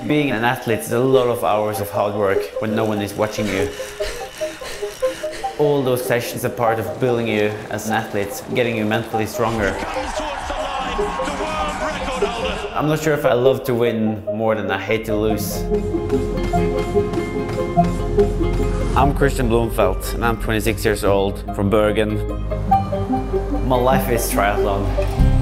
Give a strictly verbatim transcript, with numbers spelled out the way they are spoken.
Being an athlete is a lot of hours of hard work when no one is watching you. All those sessions are part of building you as an athlete, getting you mentally stronger. I'm not sure if I love to win more than I hate to lose. I'm Kristian Blummenfelt and I'm twenty-six years old from Bergen. My life is triathlon.